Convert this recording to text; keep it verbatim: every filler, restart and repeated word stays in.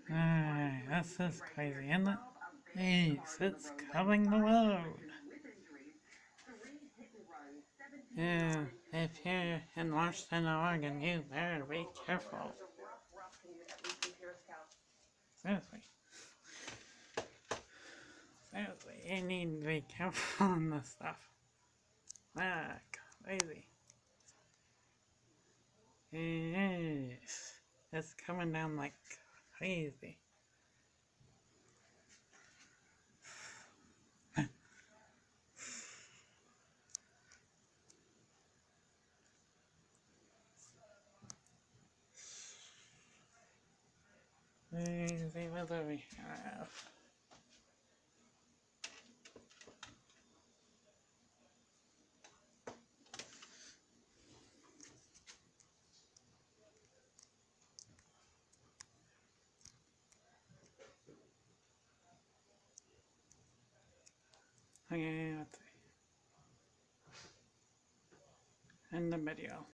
Ah, this is crazy, isn't it? Jeez, it's coming the road. Yeah, if you're in Washington, Oregon, you better be careful. Seriously. Seriously, you need to be careful on this stuff. Ah, crazy. Yes, it's coming down like crazy. Crazy weather we have. Okay, let's see. End the video.